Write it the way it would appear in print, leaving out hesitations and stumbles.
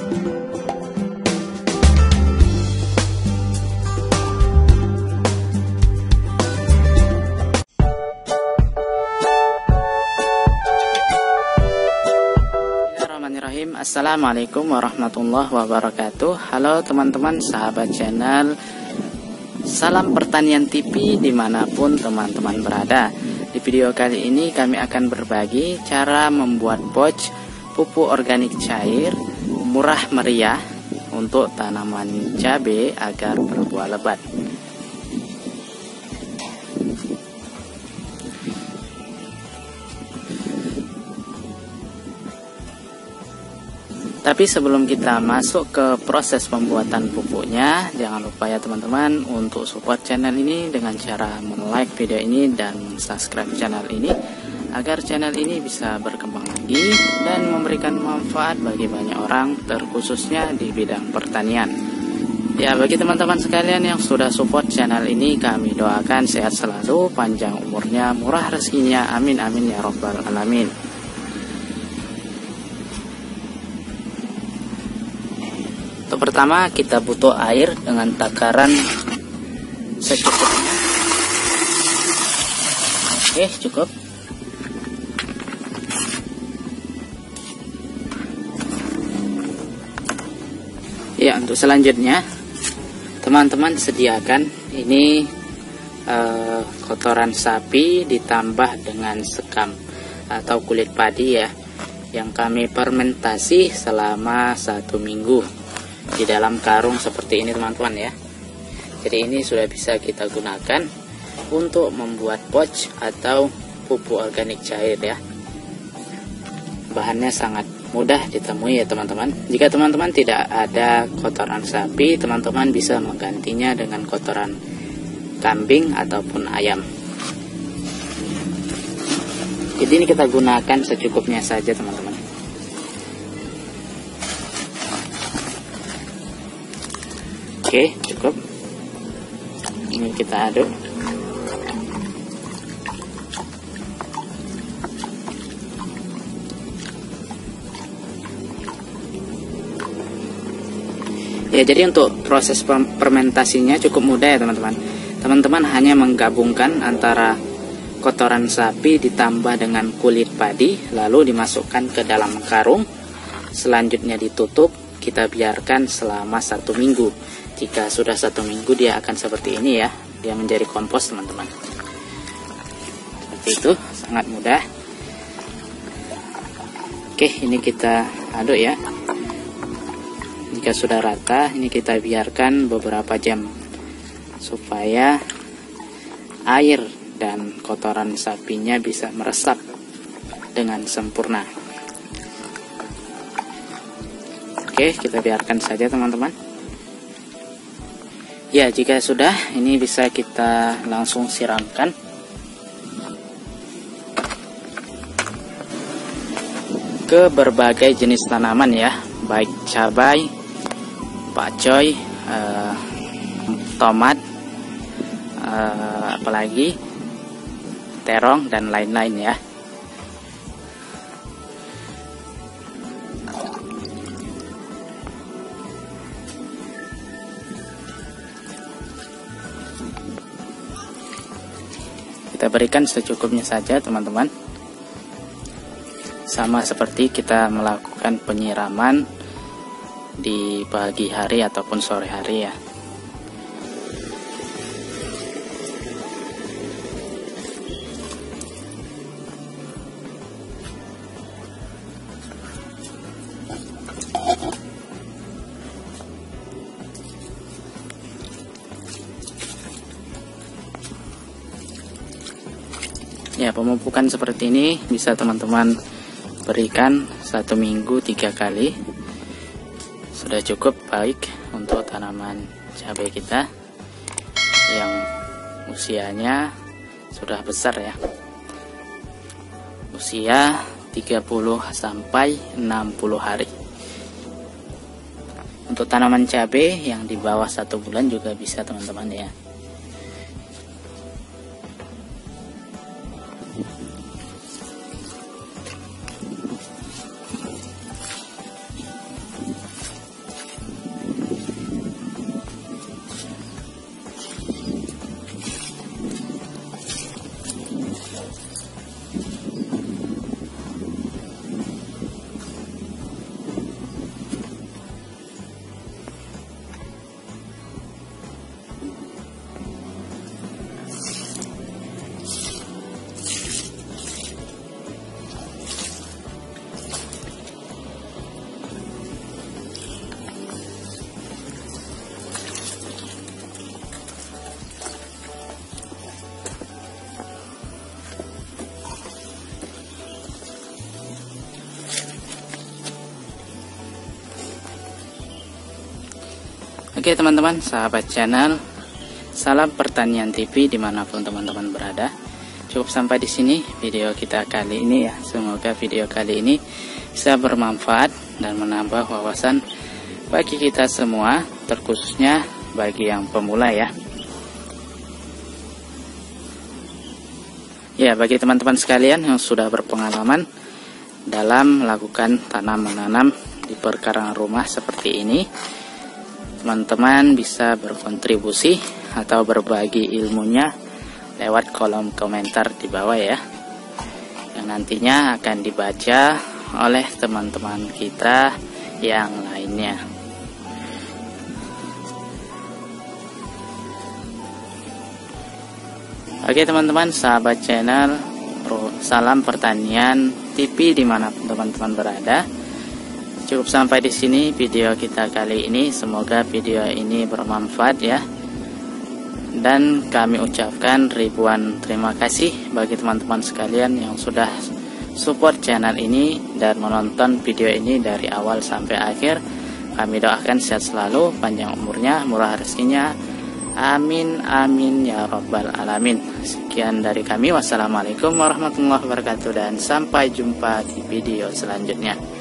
Assalamualaikum warahmatullahi wabarakatuh. Halo teman-teman sahabat channel Salam Pertanian TV dimanapun teman-teman berada. Di video kali ini kami akan berbagi cara membuat pouch pupuk organik cair murah meriah untuk tanaman cabai agar berbuah lebat. Tapi sebelum kita masuk ke proses pembuatan pupuknya, jangan lupa ya teman-teman untuk support channel ini dengan cara like video ini dan subscribe channel ini agar channel ini bisa berkembang lagi dan memberikan manfaat bagi banyak orang, terkhususnya di bidang pertanian. Ya, bagi teman-teman sekalian yang sudah support channel ini, kami doakan sehat selalu, panjang umurnya, murah rezekinya, amin amin ya robbal alamin. Untuk pertama kita butuh air dengan takaran secukupnya. Oke, cukup. Ya, untuk selanjutnya teman-teman sediakan ini kotoran sapi ditambah dengan sekam atau kulit padi ya, yang kami fermentasi selama 1 minggu di dalam karung seperti ini teman-teman ya. Jadi ini sudah bisa kita gunakan untuk membuat pouch atau pupuk organik cair ya. Bahannya sangat mudah ditemui ya teman-teman. Jika teman-teman tidak ada kotoran sapi, teman-teman bisa menggantinya dengan kotoran kambing ataupun ayam. Jadi ini kita gunakan secukupnya saja teman-teman. Oke, cukup. Ini kita aduk. Ya, jadi untuk proses fermentasinya cukup mudah ya teman-teman. Teman-teman hanya menggabungkan antara kotoran sapi ditambah dengan kulit padi, lalu dimasukkan ke dalam karung. Selanjutnya ditutup, kita biarkan selama 1 minggu. Jika sudah 1 minggu dia akan seperti ini ya, dia menjadi kompos teman-teman. Seperti itu, sangat mudah. Oke, ini kita aduk ya. Jika sudah rata, ini kita biarkan beberapa jam supaya air dan kotoran sapinya bisa meresap dengan sempurna. Oke, kita biarkan saja teman-teman. Ya, jika sudah, ini bisa kita langsung siramkan. Ke berbagai jenis tanaman ya, baik cabai, pakcoy, tomat, apalagi terong dan lain-lain ya. Kita berikan secukupnya saja teman-teman. Sama seperti kita melakukan penyiraman di pagi hari ataupun sore hari ya. Ya, pemupukan seperti ini bisa teman-teman berikan 1 minggu 3 kali. Sudah cukup baik untuk tanaman cabai kita yang usianya sudah besar ya. Usia 30 sampai 60 hari. Untuk tanaman cabai yang di bawah 1 bulan juga bisa teman-teman ya. Oke teman-teman, sahabat channel, salam pertanian TV dimanapun teman-teman berada. Cukup sampai di sini video kita kali ini ya. Semoga video kali ini bisa bermanfaat dan menambah wawasan bagi kita semua, terkhususnya bagi yang pemula ya. Ya, bagi teman-teman sekalian yang sudah berpengalaman dalam melakukan tanam menanam di perkarangan rumah seperti ini, teman-teman bisa berkontribusi atau berbagi ilmunya lewat kolom komentar di bawah ya, yang nantinya akan dibaca oleh teman-teman kita yang lainnya. Oke teman-teman, sahabat channel, salam pertanian TV dimanapun teman-teman berada. Cukup sampai di sini video kita kali ini. Semoga video ini bermanfaat ya. Dan kami ucapkan ribuan terima kasih bagi teman-teman sekalian yang sudah support channel ini dan menonton video ini dari awal sampai akhir. Kami doakan sehat selalu, panjang umurnya, murah rezekinya. Amin amin ya rabbal alamin. Sekian dari kami, wassalamualaikum warahmatullahi wabarakatuh, dan sampai jumpa di video selanjutnya.